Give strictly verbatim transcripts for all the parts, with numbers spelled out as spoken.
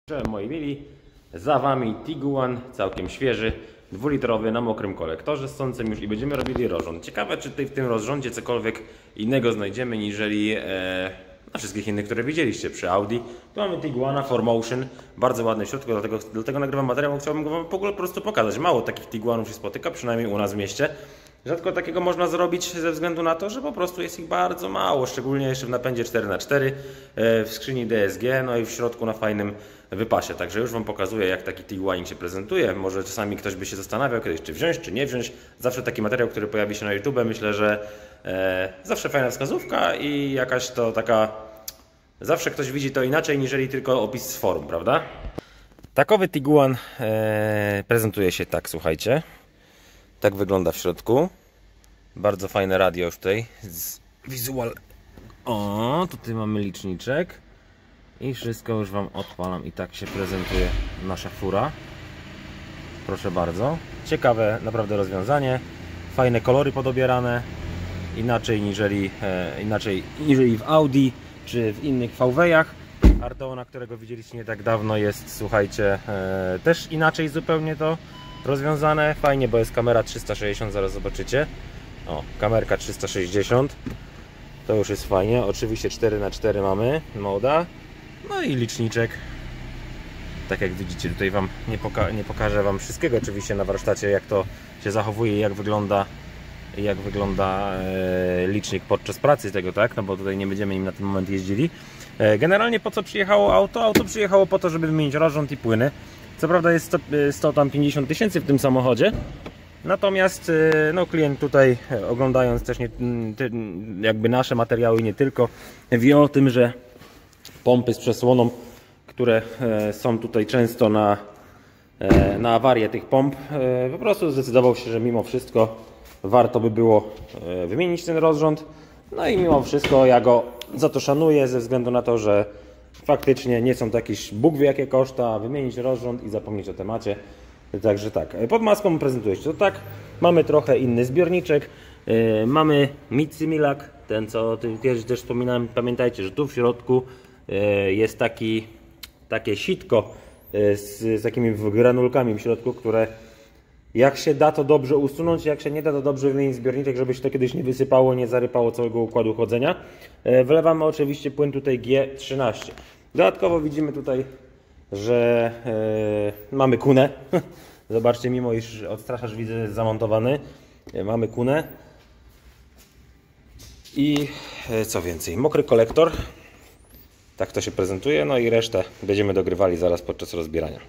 Cześć moi mili, za wami Tiguan, całkiem świeży, dwulitrowy na mokrym kolektorze ssącym już i będziemy robili rozrząd. Ciekawe, czy tutaj w tym rozrządzie cokolwiek innego znajdziemy niżeli e, na wszystkich innych, które widzieliście przy Audi. Tu mamy Tiguana four motion, bardzo ładny w środku, dlatego, dlatego nagrywam materiał, chciałbym go wam w ogóle po prostu pokazać. Mało takich Tiguanów się spotyka, przynajmniej u nas w mieście. Rzadko takiego można zrobić ze względu na to, że po prostu jest ich bardzo mało, szczególnie jeszcze w napędzie cztery na cztery, w skrzyni D S G, no i w środku na fajnym wypasie. Także już wam pokazuję, jak taki Tiguanik się prezentuje. Może czasami ktoś by się zastanawiał kiedyś, czy wziąć, czy nie wziąć. Zawsze taki materiał, który pojawi się na YouTube, myślę, że e, zawsze fajna wskazówka i jakaś to taka... Zawsze ktoś widzi to inaczej, niżeli tylko opis z forum, prawda? Takowy Tiguan e, prezentuje się tak, słuchajcie. Tak wygląda w środku. Bardzo fajne radio już tutaj. Z wizual. O, tutaj mamy liczniczek. I wszystko już wam odpalam. I tak się prezentuje nasza fura. Proszę bardzo. Ciekawe naprawdę rozwiązanie. Fajne kolory podobierane. Inaczej niżeli, e, inaczej niżeli w Audi czy w innych V W-ach. Arteona, którego widzieliście nie tak dawno, jest, słuchajcie, e, też inaczej zupełnie to rozwiązane. Fajnie, bo jest kamera trzysta sześćdziesiąt, zaraz zobaczycie. O, kamerka trzysta sześćdziesiąt. To już jest fajnie. Oczywiście cztery na cztery mamy moda. No i liczniczek. Tak jak widzicie, tutaj wam nie, poka nie pokażę wam wszystkiego oczywiście na warsztacie, jak to się zachowuje, jak wygląda jak wygląda e, licznik podczas pracy tego, tak? No bo tutaj nie będziemy nim na ten moment jeździli. E, generalnie po co przyjechało auto? Auto przyjechało po to, żeby wymienić rozrząd i płyny. Co prawda jest sto, sto pięćdziesiąt tysięcy w tym samochodzie. Natomiast no, klient tutaj, oglądając też nie, jakby nasze materiały, nie tylko, wie o tym, że pompy z przesłoną, które są tutaj często na, na awarię tych pomp, po prostu zdecydował się, że mimo wszystko warto by było wymienić ten rozrząd. No i mimo wszystko ja go za to szanuję, ze względu na to, że faktycznie nie są to jakieś Bóg wie jakie koszta, wymienić rozrząd i zapomnieć o temacie. Także tak, pod maską prezentuje się to tak. Mamy trochę inny zbiorniczek. Yy, mamy Mitsymilak, ten co też, też wspominałem. Pamiętajcie, że tu w środku yy, jest taki, takie sitko yy, z, z takimi granulkami w środku, które jak się da to dobrze usunąć, jak się nie da to dobrze wymienić zbiorniczek, żeby się to kiedyś nie wysypało, nie zarypało całego układu chłodzenia. Yy, wlewamy oczywiście płyn tutaj G trzynaście. Dodatkowo widzimy tutaj, że yy, mamy kunę. Zobaczcie, mimo iż odstraszacz widzę jest zamontowany, yy, mamy kunę. I yy, co więcej, mokry kolektor. Tak to się prezentuje, no i resztę będziemy dogrywali zaraz podczas rozbierania.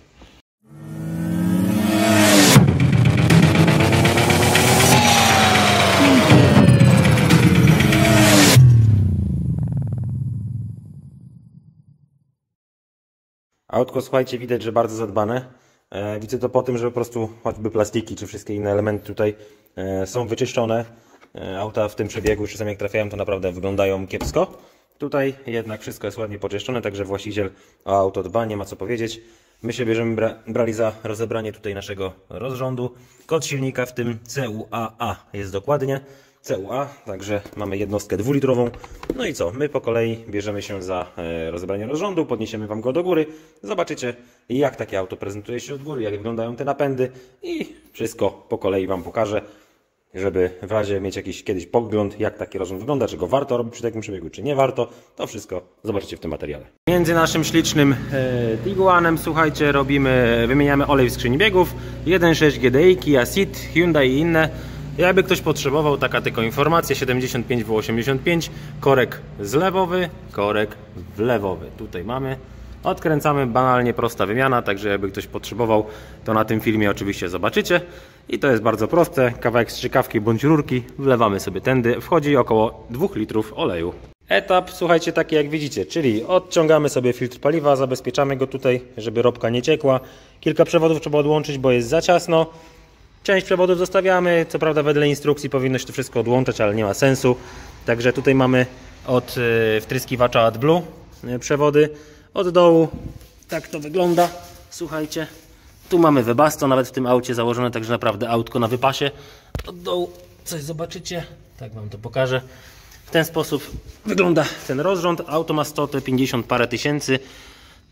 Autko, słuchajcie, widać, że bardzo zadbane. E, widzę to po tym, że po prostu choćby plastiki czy wszystkie inne elementy tutaj e, są wyczyszczone. E, auta w tym przebiegu, czasami jak trafiają, to naprawdę wyglądają kiepsko. Tutaj jednak wszystko jest ładnie poczyszczone, także właściciel o auto dba, nie ma co powiedzieć. My się bierzemy bra brali za rozebranie tutaj naszego rozrządu. Kod silnika w tym C U A A jest dokładnie. C U A, także mamy jednostkę dwulitrową. No i co? My po kolei bierzemy się za e, rozebranie rozrządu, podniesiemy wam go do góry. Zobaczycie, jak takie auto prezentuje się od góry, jak wyglądają te napędy i wszystko po kolei wam pokażę, żeby w razie mieć jakiś kiedyś pogląd, jak taki rozrząd wygląda, czy go warto robić przy takim przebiegu, czy nie warto. To wszystko zobaczycie w tym materiale. Między naszym ślicznym e, Tiguanem, słuchajcie, robimy, wymieniamy olej w skrzyni biegów, jeden sześć G D I, Kia Ceed, Hyundai i inne. Jakby ktoś potrzebował, taka tylko informacja, siedemdziesiąt pięć W osiemdziesiąt pięć, korek zlewowy, korek wlewowy. Tutaj mamy, odkręcamy, banalnie prosta wymiana, także jakby ktoś potrzebował, to na tym filmie oczywiście zobaczycie. I to jest bardzo proste, kawałek strzykawki bądź rurki, wlewamy sobie tędy, wchodzi około dwóch litrów oleju. Etap, słuchajcie, taki jak widzicie, czyli odciągamy sobie filtr paliwa, zabezpieczamy go tutaj, żeby ropka nie ciekła. Kilka przewodów trzeba odłączyć, bo jest za ciasno. Część przewodów zostawiamy, co prawda wedle instrukcji powinno się to wszystko odłączać, ale nie ma sensu. Także tutaj mamy od wtryskiwacza AdBlue przewody. Od dołu tak to wygląda, słuchajcie. Tu mamy Webasto, nawet w tym aucie założone, także naprawdę autko na wypasie. Od dołu coś zobaczycie, tak wam to pokażę. W ten sposób wygląda ten rozrząd. Auto ma sto pięćdziesiąt parę tysięcy.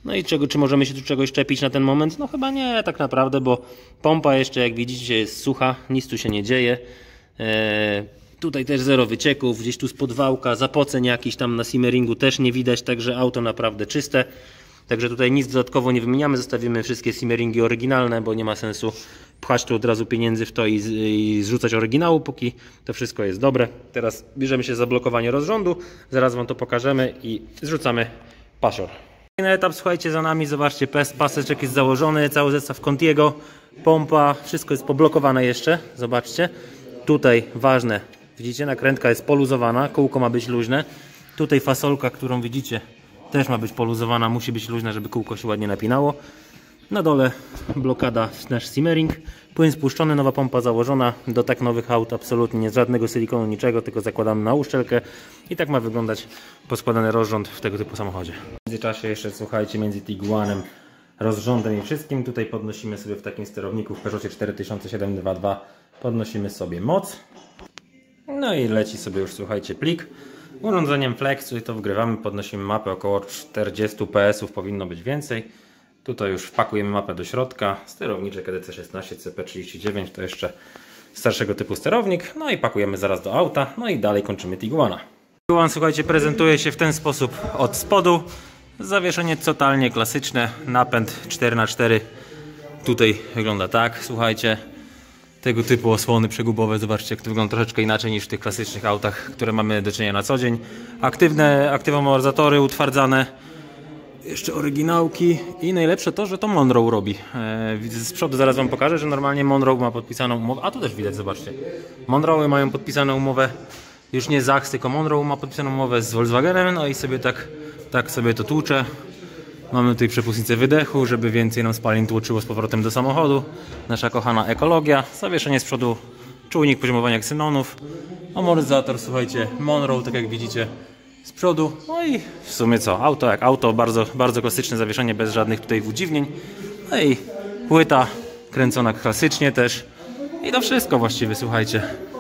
No i czego, czy możemy się tu czegoś czepić na ten moment? No chyba nie, tak naprawdę, bo pompa jeszcze, jak widzicie, jest sucha, nic tu się nie dzieje. Eee, tutaj też zero wycieków, gdzieś tu spod wałka, zapoceń jakiś tam na simmeringu też nie widać, także auto naprawdę czyste. Także tutaj nic dodatkowo nie wymieniamy, zostawimy wszystkie simmeringi oryginalne, bo nie ma sensu pchać tu od razu pieniędzy w to i, i zrzucać oryginału, póki to wszystko jest dobre. Teraz bierzemy się za blokowanie rozrządu, zaraz Wam to pokażemy i zrzucamy pasior. Kolejny etap, słuchajcie, za nami, zobaczcie, paseczek jest założony, cały zestaw Contiego, pompa, wszystko jest poblokowane jeszcze, zobaczcie. Tutaj ważne, widzicie, nakrętka jest poluzowana, kółko ma być luźne. Tutaj fasolka, którą widzicie, też ma być poluzowana, musi być luźna, żeby kółko się ładnie napinało. Na dole blokada, nasz simmering, płyn spuszczony, nowa pompa założona. Do tak nowych aut absolutnie żadnego silikonu, niczego, tylko zakładamy na uszczelkę i tak ma wyglądać poskładany rozrząd w tego typu samochodzie. W międzyczasie jeszcze, słuchajcie, między Tiguanem, rozrządem i wszystkim, tutaj podnosimy sobie w takim sterowniku w Peugeotie cztery tysiące siedem dwa dwa, podnosimy sobie moc. No i leci sobie już, słuchajcie, plik. Urządzeniem Flex, tutaj to wgrywamy, podnosimy mapę, około czterdzieści P S ów powinno być więcej. Tutaj już wpakujemy mapę do środka, sterowniczek E D C szesnaście C P trzydzieści dziewięć, to jeszcze starszego typu sterownik. No i pakujemy zaraz do auta, no i dalej kończymy Tiguana. Tiguan, słuchajcie, prezentuje się w ten sposób od spodu. Zawieszenie totalnie klasyczne, napęd cztery na cztery. Tutaj wygląda tak, słuchajcie. Tego typu osłony przegubowe, zobaczcie, jak to wygląda troszeczkę inaczej niż w tych klasycznych autach, które mamy do czynienia na co dzień. Aktywne, aktywne amortyzatory utwardzane, jeszcze oryginałki i najlepsze to, że to Monroe robi. Z przodu zaraz Wam pokażę, że normalnie Monroe ma podpisaną umowę, a tu też widać, zobaczcie. Monroe mają podpisaną umowę, już nie Zachs, tylko Monroe ma podpisaną umowę z Volkswagenem, no i sobie tak, tak sobie to tłucze. Mamy tutaj przepustnicę wydechu, żeby więcej nam spalin tłoczyło z powrotem do samochodu. Nasza kochana ekologia. Zawieszenie z przodu, czujnik poziomowania ksynonów. Amortyzator, słuchajcie, Monroe, tak jak widzicie, z przodu. No i w sumie co, auto jak auto, bardzo, bardzo klasyczne zawieszenie, bez żadnych tutaj udziwnień. No i płyta kręcona klasycznie też. I to wszystko właściwie, słuchajcie.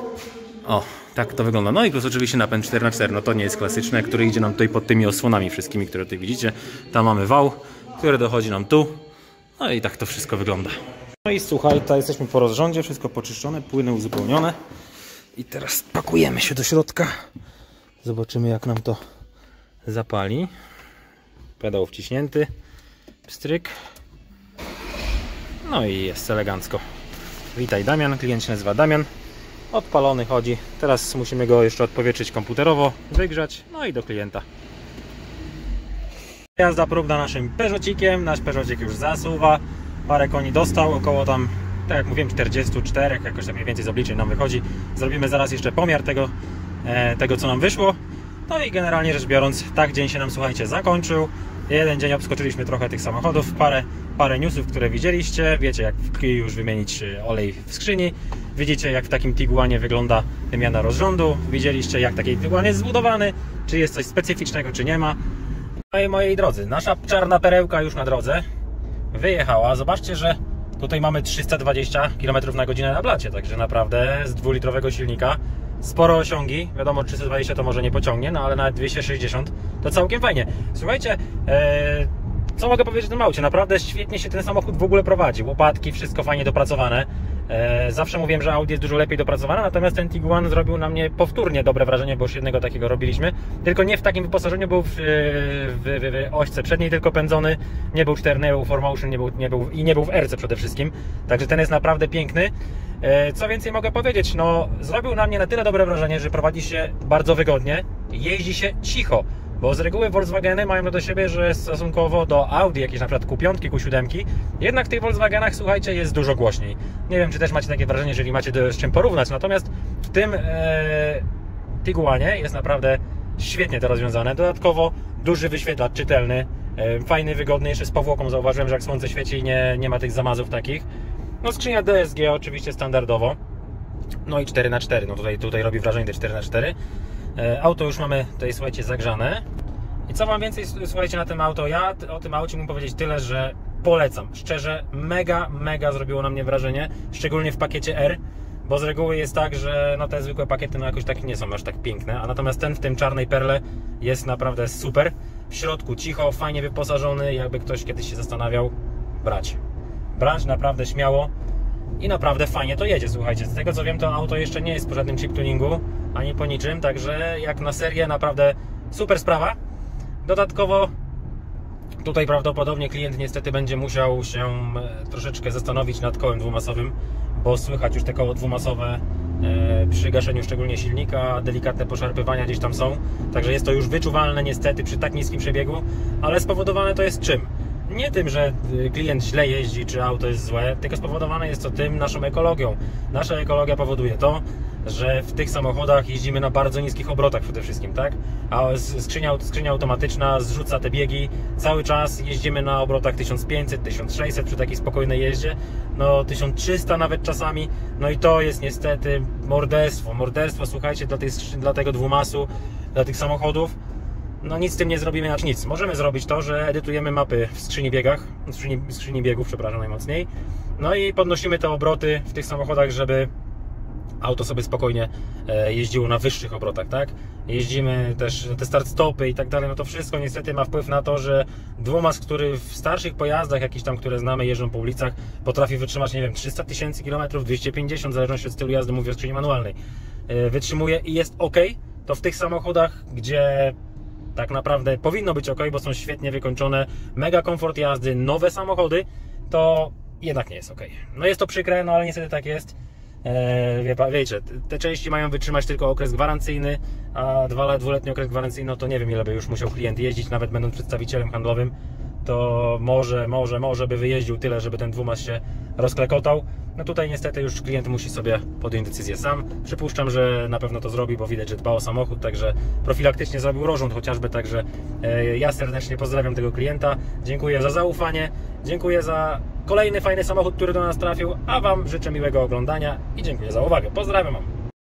O, tak to wygląda. No i plus oczywiście napęd cztery na cztery, no to nie jest klasyczne, który idzie nam tutaj pod tymi osłonami wszystkimi, które tutaj widzicie. Tam mamy wał, który dochodzi nam tu. No i tak to wszystko wygląda. No i słuchaj, to jesteśmy po rozrządzie, wszystko poczyszczone, płyny uzupełnione. I teraz pakujemy się do środka. Zobaczymy, jak nam to zapali. Pedał wciśnięty. Pstryk. No i jest elegancko. Witaj Damian, klient się nazywa Damian. Odpalony chodzi. Teraz musimy go jeszcze odpowietrzyć komputerowo, wygrzać, no i do klienta. Jazda próbna naszym Peugeotikiem. Nasz Peugeotik już zasuwa. Parę koni dostał, około tam, tak jak mówiłem, czterdzieści cztery, jakoś tak mniej więcej z obliczeń nam wychodzi. Zrobimy zaraz jeszcze pomiar tego, e, tego co nam wyszło. No i generalnie rzecz biorąc, tak dzień się nam, słuchajcie, zakończył. Jeden dzień obskoczyliśmy trochę tych samochodów, parę, parę newsów, które widzieliście. Wiecie, jak w Kii już wymienić olej w skrzyni. Widzicie, jak w takim Tiguanie wygląda wymiana rozrządu. Widzieliście, jak taki Tiguan jest zbudowany, czy jest coś specyficznego, czy nie ma. No i moi drodzy, nasza czarna perełka już na drodze wyjechała. Zobaczcie, że tutaj mamy trzysta dwadzieścia kilometrów na godzinę na blacie, także naprawdę z dwulitrowego silnika sporo osiągi. Wiadomo, trzysta dwadzieścia to może nie pociągnie, no ale nawet dwieście sześćdziesiąt to całkiem fajnie. Słuchajcie, ee, co mogę powiedzieć o tym aucie? Naprawdę świetnie się ten samochód w ogóle prowadzi. Łopatki, wszystko fajnie dopracowane. E, zawsze mówiłem, że Audi jest dużo lepiej dopracowane, natomiast ten Tiguan zrobił na mnie powtórnie dobre wrażenie, bo już jednego takiego robiliśmy. Tylko nie w takim wyposażeniu, był w, w, w, w ośce przedniej tylko pędzony, nie był cztery, nie był four motion, nie był, nie był, i nie był w erce przede wszystkim. Także ten jest naprawdę piękny. E, co więcej mogę powiedzieć, no zrobił na mnie na tyle dobre wrażenie, że prowadzi się bardzo wygodnie, jeździ się cicho. Bo z reguły Volkswageny mają to do siebie, że stosunkowo do Audi, jakieś na przykład Q pięć, Q siedem, jednak w tych Volkswagenach, słuchajcie, jest dużo głośniej. Nie wiem, czy też macie takie wrażenie, jeżeli macie do, z czym porównać, natomiast w tym e, Tiguanie jest naprawdę świetnie to rozwiązane. Dodatkowo duży wyświetlacz czytelny, e, fajny, wygodny, jeszcze z powłoką. Zauważyłem, że jak słońce świeci, nie, nie ma tych zamazów takich. No skrzynia D S G oczywiście standardowo. No i cztery na cztery, no tutaj, tutaj robi wrażenie te cztery na cztery. Auto już mamy tutaj, słuchajcie, zagrzane. I co wam więcej, słuchajcie, na tym auto? Ja o tym aucie mógł powiedzieć tyle, że polecam. Szczerze, mega, mega zrobiło na mnie wrażenie, szczególnie w pakiecie R, bo z reguły jest tak, że no te zwykłe pakiety no jakoś tak nie są aż tak piękne, a natomiast ten w tym czarnej perle jest naprawdę super. w środku cicho, fajnie wyposażony, jakby ktoś kiedyś się zastanawiał, brać. Brać naprawdę śmiało i naprawdę fajnie to jedzie, słuchajcie. Z tego co wiem, to auto jeszcze nie jest po żadnym chip tuningu, ani po niczym, także jak na serię naprawdę super sprawa. Dodatkowo tutaj prawdopodobnie klient niestety będzie musiał się troszeczkę zastanowić nad kołem dwumasowym, bo słychać już te koło dwumasowe przy gaszeniu szczególnie silnika, delikatne poszarpywania gdzieś tam są, także jest to już wyczuwalne niestety przy tak niskim przebiegu, ale spowodowane to jest czym? Nie tym, że klient źle jeździ, czy auto jest złe, tylko spowodowane jest to tym naszą ekologią. Nasza ekologia powoduje to, że w tych samochodach jeździmy na bardzo niskich obrotach przede wszystkim, tak? A skrzynia, skrzynia automatyczna zrzuca te biegi, cały czas jeździmy na obrotach tysiąc pięćset, tysiąc sześćset przy takiej spokojnej jeździe, no tysiąc trzysta nawet czasami, no i to jest niestety morderstwo, morderstwo, słuchajcie, dla, tej, dla tego dwumasu, dla tych samochodów. No nic z tym nie zrobimy, znaczy nic. Możemy zrobić to, że edytujemy mapy w skrzyni biegach, w skrzyni, w skrzyni biegów, przepraszam najmocniej. No i podnosimy te obroty w tych samochodach, żeby auto sobie spokojnie jeździło na wyższych obrotach, tak? Jeździmy też te start-stopy i tak dalej, no to wszystko niestety ma wpływ na to, że dwumas, który w starszych pojazdach, jakichś tam, które znamy, jeżdżą po ulicach, potrafi wytrzymać, nie wiem, trzysta tysięcy kilometrów, dwieście pięćdziesiąt, w zależności od stylu jazdy, mówię o skrzyni manualnej, wytrzymuje i jest ok, to w tych samochodach, gdzie tak naprawdę powinno być ok, bo są świetnie wykończone, mega komfort jazdy, nowe samochody, to jednak nie jest ok. No jest to przykre, no ale niestety tak jest. Eee, wiecie, te części mają wytrzymać tylko okres gwarancyjny, a dwa, dwuletni okres gwarancyjny, no to nie wiem, ile by już musiał klient jeździć, nawet będąc przedstawicielem handlowym, to może, może, może by wyjeździł tyle, żeby ten dwumas się rozklekotał. No tutaj niestety już klient musi sobie podjąć decyzję sam. Przypuszczam, że na pewno to zrobi, bo widać, że dba o samochód, także profilaktycznie zrobił rozrząd chociażby, także e, ja serdecznie pozdrawiam tego klienta. Dziękuję za zaufanie, dziękuję za kolejny fajny samochód, który do nas trafił, a Wam życzę miłego oglądania i dziękuję za uwagę. Pozdrawiam Wam.